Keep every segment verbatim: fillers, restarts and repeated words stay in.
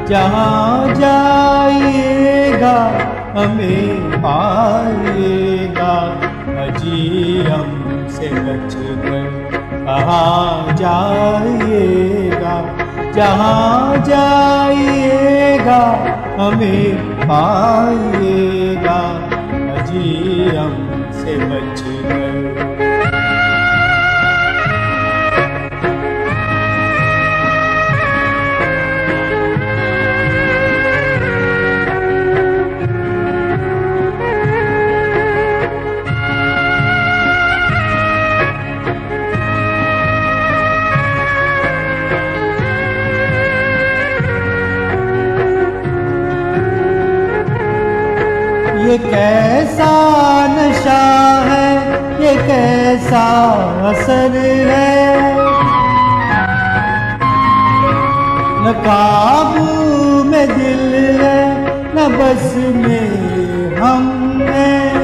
जहाँ जाइएगा हमें पाइएगा, अजी हमसे बच कर कहाँ जाइएगा। जहाँ जाइएगा हमें पाइएगा, अजी हमसे बच कर। ये कैसा नशा है, ये कैसा असर है, न काबू में दिल है न बस में हम हैं।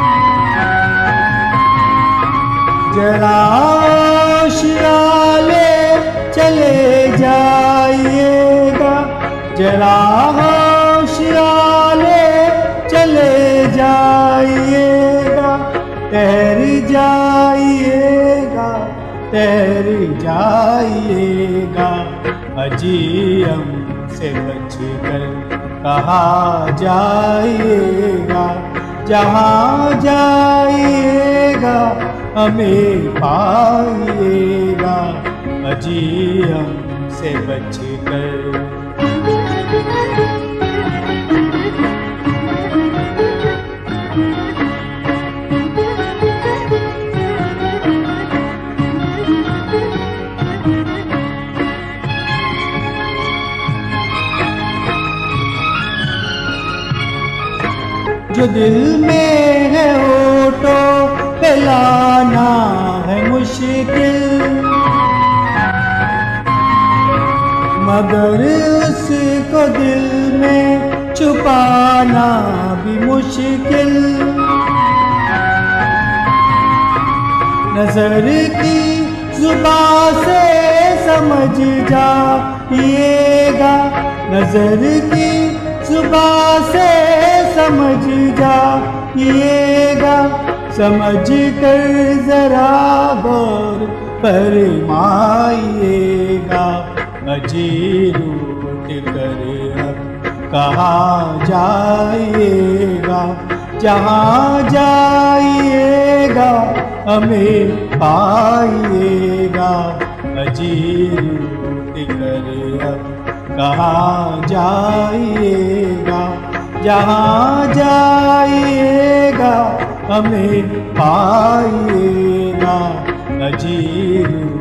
जरा होशियाले चले जाइएगा, जरा होशियाले चले जाइएगा, तैर जाइएगा तैर जाइएगा, अजी हमसे बच कर कहाँ जाइएगा। जहाँ जाइएगा हमें पाइएगा, अजी हमसे बच कर। जो दिल में है होठों पे लाना है मुश्किल, मगर उसको दिल में छुपाना भी मुश्किल। नजर की जुबान से समझ जाइएगा, नजर की जुबान से समझ जाइएगा, समझ कर जरा गौर फरमाइएगा, अजी लूट कर अब कहाँ जाइएगा। जहाँ जाइएगा हमें पाइएगा, अजी लूट कर अब कहाँ जाइएगा। जहाँ जाइएगा हमें पाइएगा, अजी